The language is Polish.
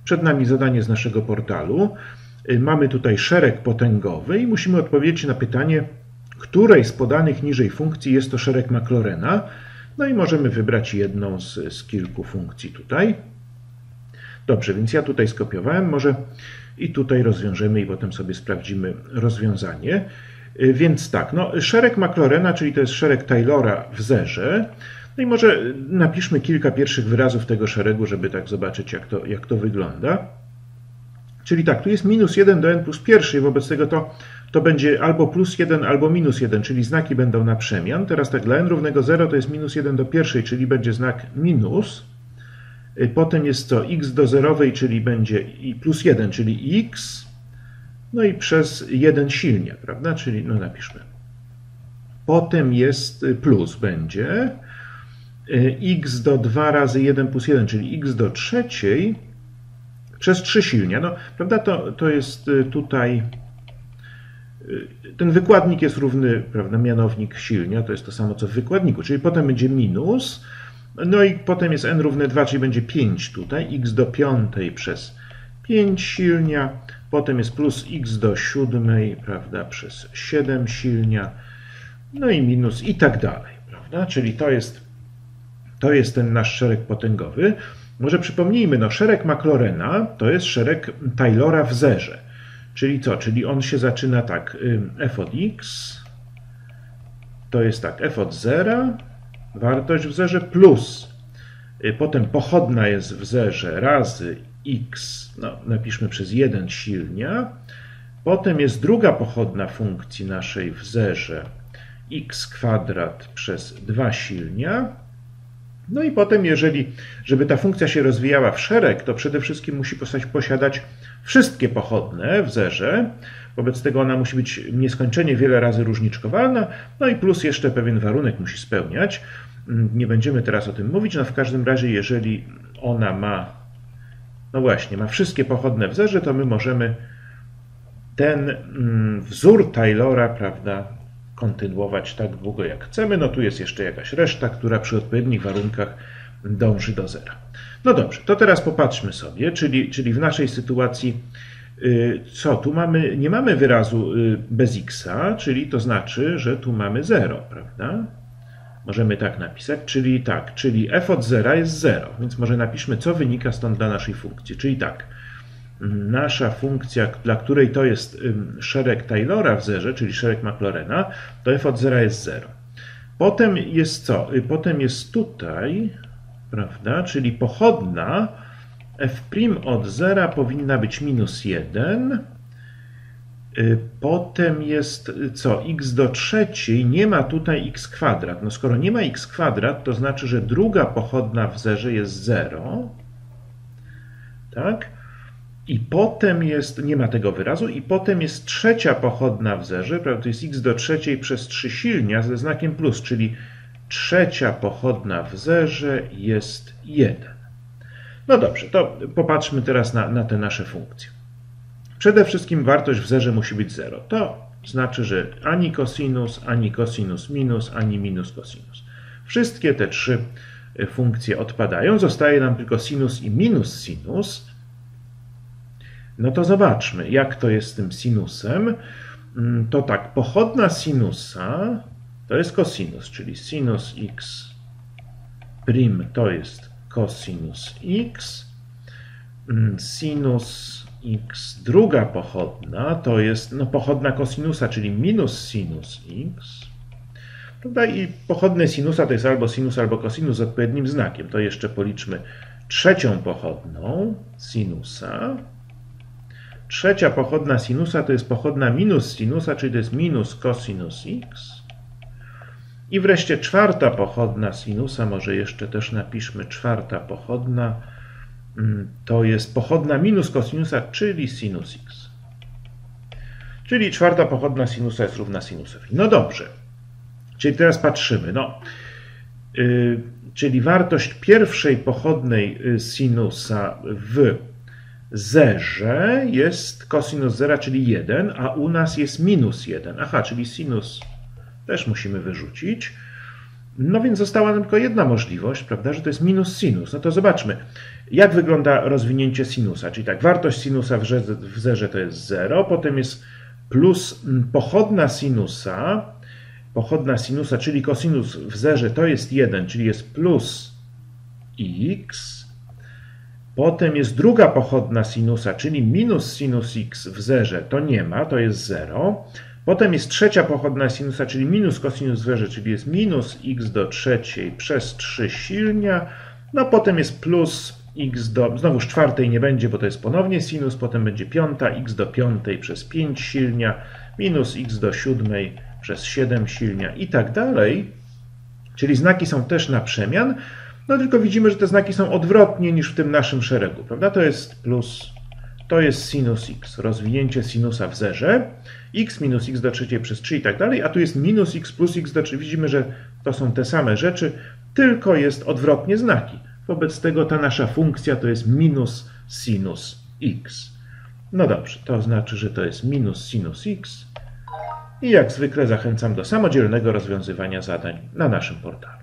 Przed nami zadanie z naszego portalu. Mamy tutaj szereg potęgowy i musimy odpowiedzieć na pytanie, której z podanych niżej funkcji jest to szereg Maclaurena. No i możemy wybrać jedną z kilku funkcji tutaj. Dobrze, więc ja tutaj skopiowałem, może i tutaj rozwiążemy i potem sobie sprawdzimy rozwiązanie. Więc tak, no, szereg Maclaurena, czyli to jest szereg Taylora w zerze. No i może napiszmy kilka pierwszych wyrazów tego szeregu, żeby tak zobaczyć, jak to wygląda. Czyli tak, tu jest minus 1 do n plus pierwszej, wobec tego to będzie albo plus 1, albo minus 1, czyli znaki będą na przemian. Teraz tak, dla n równego 0 to jest minus 1 do pierwszej, czyli będzie znak minus. Potem jest co? X do zerowej, czyli będzie plus 1, czyli x. No i przez 1 silnia, prawda? Czyli no napiszmy. Potem jest plus będzie x do 2 razy 1 plus 1, czyli x do trzeciej przez 3 silnia. No, prawda? To jest tutaj, ten wykładnik jest równy, prawda, mianownik silnia, to jest to samo co w wykładniku, czyli potem będzie minus, no i potem jest n równe 2, czyli będzie 5 tutaj, x do piątej przez 5 silnia, potem jest plus x do siódmej, prawda, przez 7 silnia, no i minus i tak dalej, prawda, czyli to jest ten nasz szereg potęgowy. Może przypomnijmy, no szereg Maclaurena to jest szereg Taylora w zerze. Czyli co? Czyli on się zaczyna tak, f od x, to jest tak, f od zera, wartość w zerze, plus, potem pochodna jest w zerze razy x, no napiszmy przez 1 silnia, potem jest druga pochodna funkcji naszej w zerze, x kwadrat przez 2 silnia, no i potem, żeby ta funkcja się rozwijała w szereg, to przede wszystkim musi posiadać wszystkie pochodne w zerze. Wobec tego ona musi być nieskończenie wiele razy różniczkowalna. No i plus jeszcze pewien warunek musi spełniać. Nie będziemy teraz o tym mówić. No w każdym razie, jeżeli ona ma, no właśnie, ma wszystkie pochodne w zerze, to my możemy ten wzór Taylora, prawda, kontynuować tak długo jak chcemy. No tu jest jeszcze jakaś reszta, która przy odpowiednich warunkach dąży do zera. No dobrze, to teraz popatrzmy sobie, czyli w naszej sytuacji co? Tu nie mamy wyrazu bez x-a, czyli to znaczy, że tu mamy 0, prawda? Możemy tak napisać, czyli f od zera jest 0, więc może napiszmy, co wynika stąd dla naszej funkcji. Czyli tak, nasza funkcja, dla której to jest szereg Taylora w zerze, czyli szereg Maclaurena, to f od zera jest 0. Potem jest co? Potem jest tutaj, prawda, czyli pochodna f' od zera powinna być minus 1. Potem jest co? X do trzeciej, nie ma tutaj x kwadrat. No skoro nie ma x kwadrat, to znaczy, że druga pochodna w zerze jest 0. Tak? I potem jest, nie ma tego wyrazu, i potem jest trzecia pochodna w zerze, prawda, to jest x do trzeciej przez 3 silnia ze znakiem plus, czyli trzecia pochodna w zerze jest 1. No dobrze, to popatrzmy teraz na te nasze funkcje. Przede wszystkim wartość w zerze musi być 0. To znaczy, że ani cosinus minus, ani minus cosinus. Wszystkie te 3 funkcje odpadają, zostaje nam tylko sinus i minus sinus. No to zobaczmy, jak to jest z tym sinusem. To tak, pochodna sinusa to jest cosinus, czyli sinus x prim to jest cosinus x. Sinus x druga pochodna to jest pochodna cosinusa, czyli minus sinus x. Prawda? I pochodne sinusa to jest albo sinus, albo cosinus z odpowiednim znakiem. To jeszcze policzmy trzecią pochodną sinusa. Trzecia pochodna sinusa to jest pochodna minus sinusa, czyli to jest minus cosinus x. I wreszcie czwarta pochodna sinusa, może jeszcze też napiszmy czwarta pochodna, to jest pochodna minus cosinusa, czyli sinus x. Czyli czwarta pochodna sinusa jest równa sinusowi. No dobrze, czyli teraz patrzymy. Czyli wartość pierwszej pochodnej sinusa w zerze jest cosinus zera, czyli 1, a u nas jest minus 1. Aha, czyli sinus też musimy wyrzucić. No więc została nam tylko jedna możliwość, prawda, że to jest minus sinus. No to zobaczmy, jak wygląda rozwinięcie sinusa. Czyli tak, wartość sinusa w zerze to jest 0, potem jest plus pochodna sinusa, czyli kosinus w zerze to jest 1, czyli jest plus x. Potem jest druga pochodna sinusa, czyli minus sinus x w zerze, to nie ma, to jest 0. Potem jest trzecia pochodna sinusa, czyli minus kosinus w zerze, czyli jest minus x do trzeciej przez 3 silnia. No potem jest plus x do, znowuż czwartej nie będzie, bo to jest ponownie sinus, potem będzie piąta, x do piątej przez 5 silnia, minus x do siódmej przez 7 silnia i tak dalej. Czyli znaki są też na przemian, no tylko widzimy, że te znaki są odwrotnie niż w tym naszym szeregu, prawda? To jest plus, to jest sinus x, rozwinięcie sinusa w zerze, x minus x do trzeciej przez 3 i tak dalej, a tu jest minus x plus x do 3. Widzimy, że to są te same rzeczy, tylko jest odwrotnie znaki. Wobec tego ta nasza funkcja to jest minus sinus x. No dobrze, to znaczy, że to jest minus sinus x i jak zwykle zachęcam do samodzielnego rozwiązywania zadań na naszym portalu.